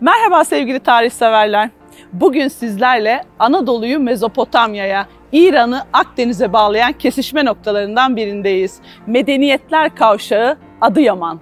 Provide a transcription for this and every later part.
Merhaba sevgili tarihseverler. Bugün sizlerle Anadolu'yu Mezopotamya'ya, İran'ı Akdeniz'e bağlayan kesişme noktalarından birindeyiz. Medeniyetler kavşağı Adıyaman.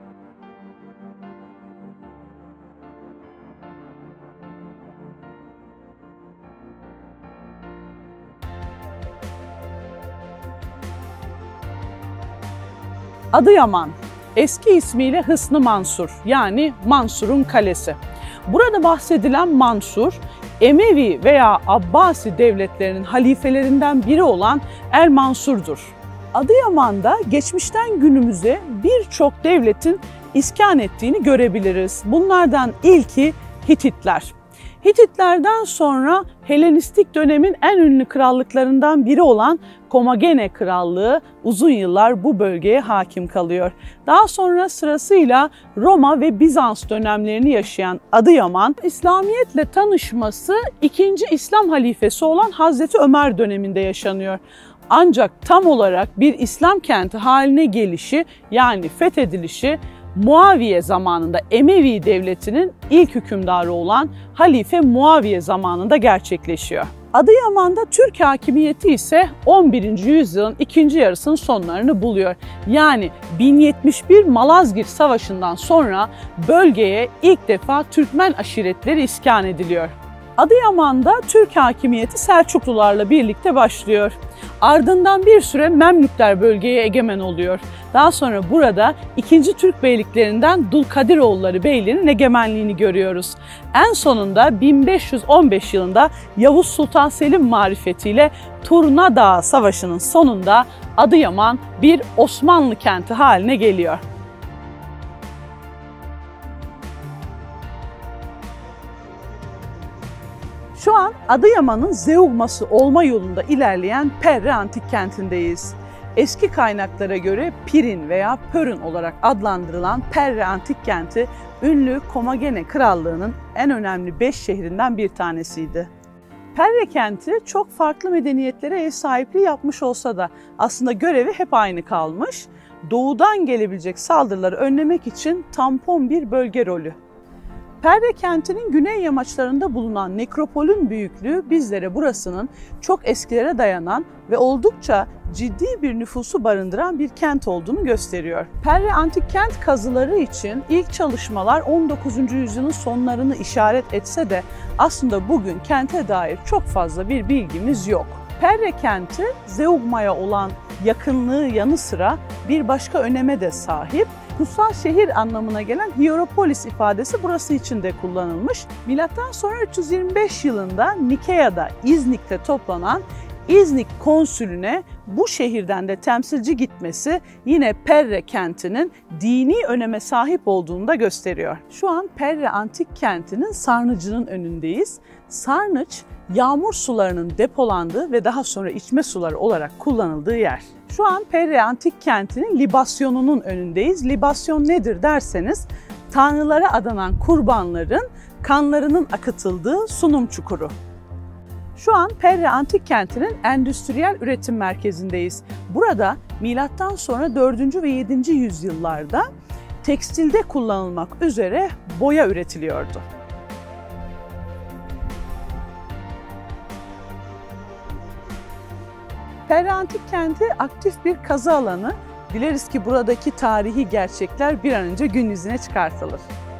Adıyaman, eski ismiyle Hısn-ı Mansur, yani Mansur'un kalesi. Burada bahsedilen Mansur, Emevi veya Abbasi devletlerinin halifelerinden biri olan El-Mansur'dur. Adıyaman'da geçmişten günümüze birçok devletin iskan ettiğini görebiliriz. Bunlardan ilki Hititler. Hititlerden sonra Helenistik dönemin en ünlü krallıklarından biri olan Komagene Krallığı uzun yıllar bu bölgeye hakim kalıyor. Daha sonra sırasıyla Roma ve Bizans dönemlerini yaşayan Adıyaman, İslamiyetle tanışması 2. İslam halifesi olan Hazreti Ömer döneminde yaşanıyor. Ancak tam olarak bir İslam kenti haline gelişi, yani fethedilişi Muaviye zamanında, Emevi devletinin ilk hükümdarı olan Halife Muaviye zamanında gerçekleşiyor. Adıyaman'da Türk hakimiyeti ise 11. yüzyılın ikinci yarısının sonlarını buluyor. Yani 1071 Malazgirt Savaşı'ndan sonra bölgeye ilk defa Türkmen aşiretleri iskan ediliyor. Adıyaman'da Türk hakimiyeti Selçuklularla birlikte başlıyor. Ardından bir süre Memlükler bölgeye egemen oluyor. Daha sonra burada 2. Türk beyliklerinden Dulkadiroğulları Beyliği'nin egemenliğini görüyoruz. En sonunda 1515 yılında Yavuz Sultan Selim marifetiyle Turna Dağı Savaşı'nın sonunda Adıyaman bir Osmanlı kenti haline geliyor. Şu an Adıyaman'ın Zeugması olma yolunda ilerleyen Perre Antik Kenti'ndeyiz. Eski kaynaklara göre Pirin veya Pörün olarak adlandırılan Perre Antik Kenti, ünlü Komagene Krallığı'nın en önemli 5 şehrinden bir tanesiydi. Perre kenti çok farklı medeniyetlere ev sahipliği yapmış olsa da aslında görevi hep aynı kalmış. Doğudan gelebilecek saldırıları önlemek için tampon bir bölge rolü. Perre kentinin güney yamaçlarında bulunan nekropolün büyüklüğü bizlere burasının çok eskilere dayanan ve oldukça ciddi bir nüfusu barındıran bir kent olduğunu gösteriyor. Perre Antik Kent kazıları için ilk çalışmalar 19. yüzyılın sonlarını işaret etse de aslında bugün kente dair çok fazla bir bilgimiz yok. Perre kenti Zeugma'ya olan yakınlığı yanı sıra bir başka öneme de sahip. Kutsal şehir anlamına gelen Hierapolis ifadesi burası için de kullanılmış. Milattan sonra 325 yılında Nikea'da, İznik'te toplanan İznik konsülüne bu şehirden de temsilci gitmesi yine Perre kentinin dini öneme sahip olduğunu da gösteriyor. Şu an Perre Antik Kenti'nin sarnıcının önündeyiz. Sarnıç, yağmur sularının depolandığı ve daha sonra içme suları olarak kullanıldığı yer. Şu an Perre Antik Kenti'nin libasyonunun önündeyiz. Libasyon nedir derseniz, tanrılara adanan kurbanların kanlarının akıtıldığı sunum çukuru. Şu an Perre Antik Kenti'nin endüstriyel üretim merkezindeyiz. Burada milattan sonra 4. ve 7. yüzyıllarda tekstilde kullanılmak üzere boya üretiliyordu. Perre Antik Kenti aktif bir kazı alanı. Dileriz ki buradaki tarihi gerçekler bir an önce gün yüzüne çıkartılır.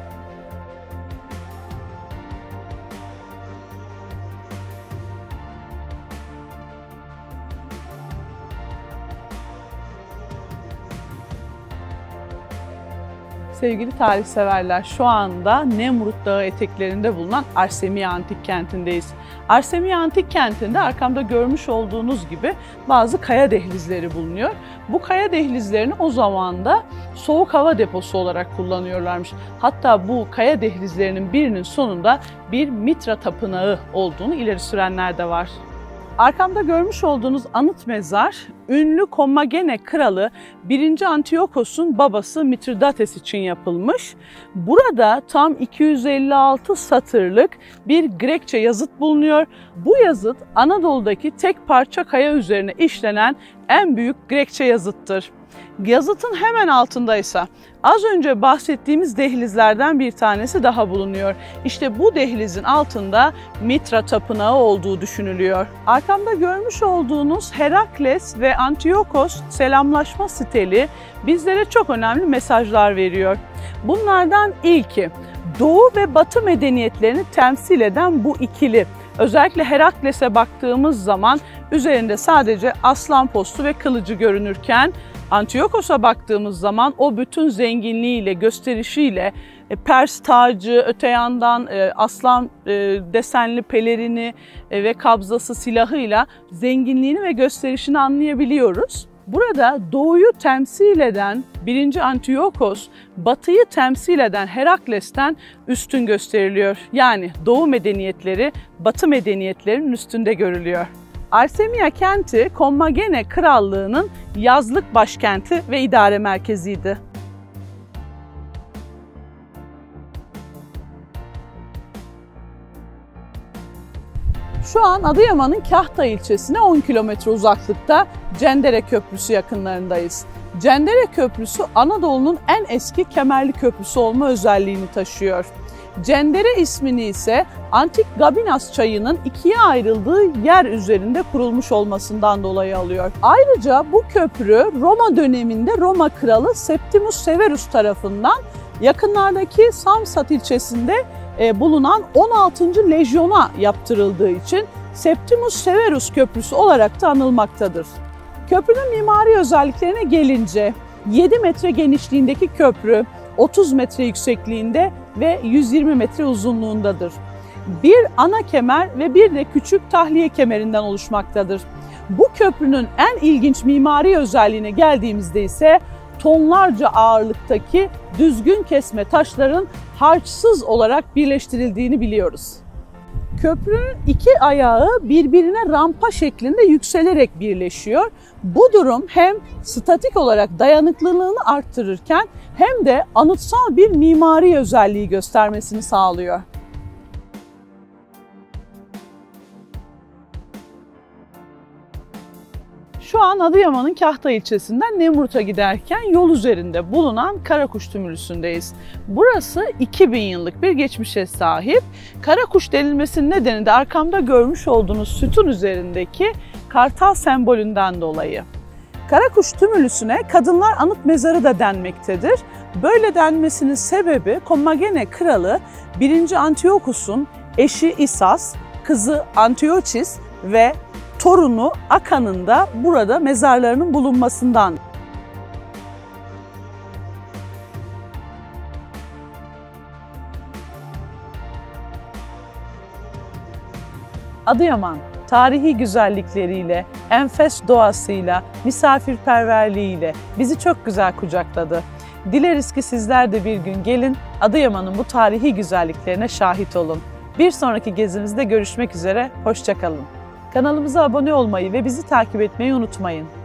Sevgili tarihseverler, şu anda Nemrut Dağı eteklerinde bulunan Arsemiye Antik Kenti'ndeyiz. Arsemiye Antik Kenti'nde arkamda görmüş olduğunuz gibi bazı kaya dehlizleri bulunuyor. Bu kaya dehlizlerini o zaman da soğuk hava deposu olarak kullanıyorlarmış. Hatta bu kaya dehlizlerinin birinin sonunda bir Mitra tapınağı olduğunu ileri sürenler de var. Arkamda görmüş olduğunuz anıt mezar, ünlü Komagene kralı 1. Antiyokos'un babası Mitridates için yapılmış. Burada tam 256 satırlık bir Grekçe yazıt bulunuyor. Bu yazıt Anadolu'daki tek parça kaya üzerine işlenen en büyük Grekçe yazıttır. Yazıtın hemen altındaysa az önce bahsettiğimiz dehlizlerden bir tanesi daha bulunuyor. İşte bu dehlizin altında Mitra Tapınağı olduğu düşünülüyor. Arkamda görmüş olduğunuz Herakles ve Antiochos selamlaşma steli bizlere çok önemli mesajlar veriyor. Bunlardan ilki, Doğu ve Batı medeniyetlerini temsil eden bu ikili. Özellikle Herakles'e baktığımız zaman üzerinde sadece aslan postu ve kılıcı görünürken Antiochos'a baktığımız zaman o bütün zenginliğiyle, gösterişiyle, Pers tacı, öte yandan aslan desenli pelerini ve kabzası silahıyla zenginliğini ve gösterişini anlayabiliyoruz. Burada Doğu'yu temsil eden 1. Antiochos, Batı'yı temsil eden Herakles'ten üstün gösteriliyor. Yani Doğu medeniyetleri Batı medeniyetlerinin üstünde görülüyor. Artemia kenti Kommagene Krallığı'nın yazlık başkenti ve idare merkeziydi. Şu an Adıyaman'ın Kahta ilçesine 10 kilometre uzaklıkta Cendere Köprüsü yakınlarındayız. Cendere Köprüsü Anadolu'nun en eski kemerli köprüsü olma özelliğini taşıyor. Cendere ismini ise antik Gabinas çayının ikiye ayrıldığı yer üzerinde kurulmuş olmasından dolayı alıyor. Ayrıca bu köprü Roma döneminde Roma kralı Septimus Severus tarafından yakınlardaki Samsat ilçesinde bulunan 16. Lejyon'a yaptırıldığı için Septimus Severus Köprüsü olarak da anılmaktadır. Köprünün mimari özelliklerine gelince 7 metre genişliğindeki köprü 30 metre yüksekliğinde ve 120 metre uzunluğundadır. Bir ana kemer ve bir de küçük tahliye kemerinden oluşmaktadır. Bu köprünün en ilginç mimari özelliğine geldiğimizde ise tonlarca ağırlıktaki düzgün kesme taşların harçsız olarak birleştirildiğini biliyoruz. Köprünün iki ayağı birbirine rampa şeklinde yükselerek birleşiyor. Bu durum hem statik olarak dayanıklılığını arttırırken hem de anıtsal bir mimari özelliği göstermesini sağlıyor. Şu an Adıyaman'ın Kahta ilçesinden Nemrut'a giderken yol üzerinde bulunan Karakuş Tümülüsü'ndeyiz. Burası 2000 yıllık bir geçmişe sahip. Karakuş denilmesinin nedeni de arkamda görmüş olduğunuz sütun üzerindeki kartal sembolünden dolayı. Karakuş Tümülüsü'ne kadınlar anıt mezarı da denmektedir. Böyle denmesinin sebebi Kommagene Kralı 1. Antiochos'un eşi İsas, kızı Antiochis ve torunu Akan'ın da burada mezarlarının bulunmasından. Adıyaman, tarihi güzellikleriyle, enfes doğasıyla, misafirperverliğiyle bizi çok güzel kucakladı. Dileriz ki sizler de bir gün gelin, Adıyaman'ın bu tarihi güzelliklerine şahit olun. Bir sonraki gezimizde görüşmek üzere, hoşça kalın. Kanalımıza abone olmayı ve bizi takip etmeyi unutmayın.